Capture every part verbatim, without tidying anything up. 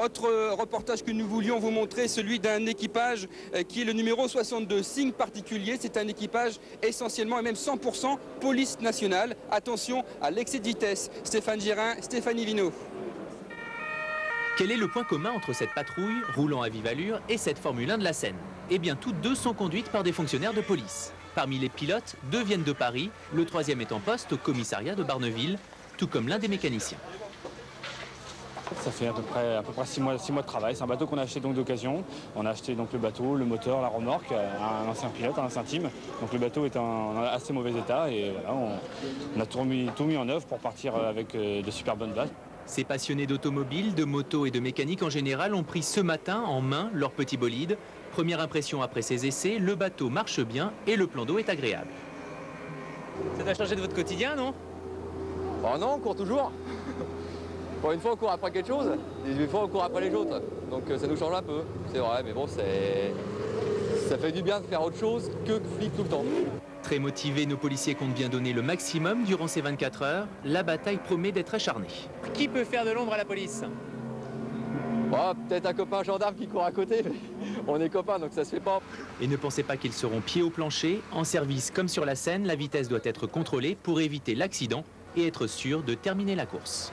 Autre euh, reportage que nous voulions vous montrer, celui d'un équipage euh, qui est le numéro soixante-deux. Signe particulier, c'est un équipage essentiellement et même cent pour cent police nationale. Attention à l'excès de vitesse. Stéphane Gérin, Stéphanie Vino. Quel est le point commun entre cette patrouille, roulant à vive allure, et cette Formule un de la Seine? Eh bien, toutes deux sont conduites par des fonctionnaires de police. Parmi les pilotes, deux viennent de Paris, le troisième est en poste au commissariat de Barneville, tout comme l'un des mécaniciens. Ça fait à peu près, à peu près six mois, six mois de travail. C'est un bateau qu'on a acheté donc d'occasion. On a acheté donc le bateau, le moteur, la remorque, un ancien pilote, un ancien team. Donc le bateau est en assez mauvais état et voilà, on, on a tout mis, tout mis en œuvre pour partir avec de super bonnes bases. Ces passionnés d'automobile, de moto et de mécanique en général ont pris ce matin en main leur petit bolide. Première impression après ces essais, le bateau marche bien et le plan d'eau est agréable. Ça doit changer de votre quotidien, non? Oh non, on court toujours. Pour une fois, on court après quelque chose, dix-huit fois, on court après les autres. Donc ça nous change un peu, c'est vrai, mais bon, ça fait du bien de faire autre chose que flic tout le temps. Très motivés, nos policiers comptent bien donner le maximum durant ces vingt-quatre heures. La bataille promet d'être acharnée. Qui peut faire de l'ombre à la police? Oh, peut-être un copain gendarme qui court à côté, mais on est copains, donc ça se fait pas. Et ne pensez pas qu'ils seront pieds au plancher. En service comme sur la Seine, la vitesse doit être contrôlée pour éviter l'accident et être sûr de terminer la course.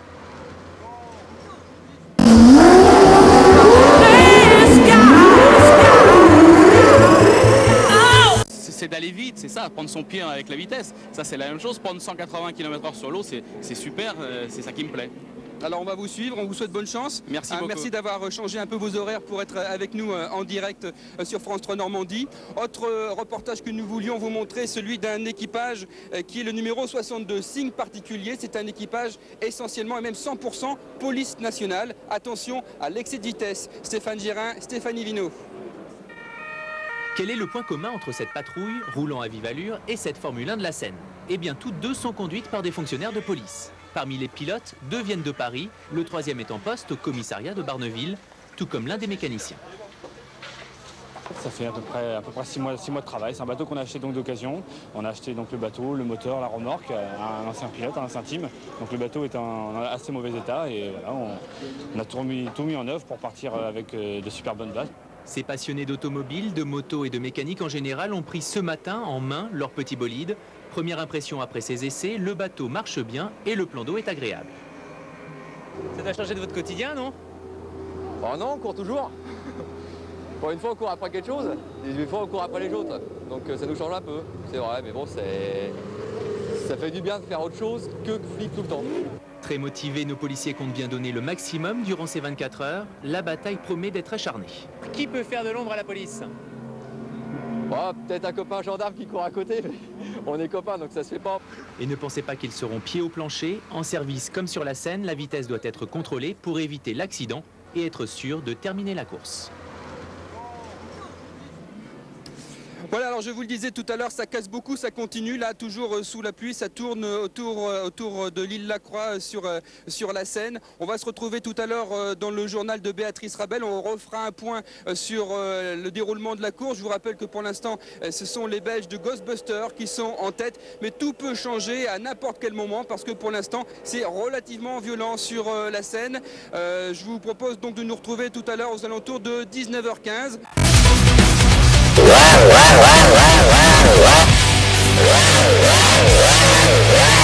C'est d'aller vite, c'est ça, prendre son pied avec la vitesse. Ça, c'est la même chose. Prendre cent quatre-vingts kilomètres heure sur l'eau, c'est super, c'est ça qui me plaît. Alors on va vous suivre, on vous souhaite bonne chance. Merci ah, beaucoup. Merci d'avoir changé un peu vos horaires pour être avec nous en direct sur France trois Normandie. Autre reportage que nous voulions vous montrer, celui d'un équipage qui est le numéro soixante-deux. Signe particulier, c'est un équipage essentiellement et même cent pour cent police nationale. Attention à l'excès de vitesse. Stéphane Gérin, Stéphanie Vino. Quel est le point commun entre cette patrouille, roulant à vive allure, et cette Formule un de la Seine? Eh bien, toutes deux sont conduites par des fonctionnaires de police. Parmi les pilotes, deux viennent de Paris, le troisième est en poste au commissariat de Barneville, tout comme l'un des mécaniciens. Ça fait à peu près, à peu près six mois, six mois de travail. C'est un bateau qu'on a acheté donc d'occasion. On a acheté donc le bateau, le moteur, la remorque, un ancien pilote, un ancien team. Donc le bateau est en assez mauvais état et voilà, on, on a tout mis, tout mis en œuvre pour partir avec de super bonnes bases. Ces passionnés d'automobile, de moto et de mécanique en général ont pris ce matin en main leur petit bolide. Première impression après ces essais, le bateau marche bien et le plan d'eau est agréable. Ça doit changer de votre quotidien, non? Oh non, on court toujours. Pour une fois, on court après quelque chose, dix-huit fois, on court après les autres. Donc ça nous change un peu, c'est vrai, mais bon, ça fait du bien de faire autre chose que flic tout le temps. Très motivés, nos policiers comptent bien donner le maximum durant ces vingt-quatre heures. La bataille promet d'être acharnée. Qui peut faire de l'ombre à la police? Oh, peut-être un copain gendarme qui court à côté, mais on est copains, donc ça se fait pas. Et ne pensez pas qu'ils seront pieds au plancher. En service comme sur la Seine, la vitesse doit être contrôlée pour éviter l'accident et être sûr de terminer la course. Voilà, alors je vous le disais tout à l'heure, ça casse beaucoup, ça continue, là toujours sous la pluie, ça tourne autour, autour de l'île Lacroix sur, sur la Seine. On va se retrouver tout à l'heure dans le journal de Béatrice Rabel, on refera un point sur le déroulement de la course. Je vous rappelle que pour l'instant, ce sont les Belges de Ghostbusters qui sont en tête, mais tout peut changer à n'importe quel moment parce que pour l'instant, c'est relativement violent sur la Seine. Euh, je vous propose donc de nous retrouver tout à l'heure aux alentours de dix-neuf heures quinze. Wow, wow, wow, wow, wow, wow. Wow, wow, wow, wow.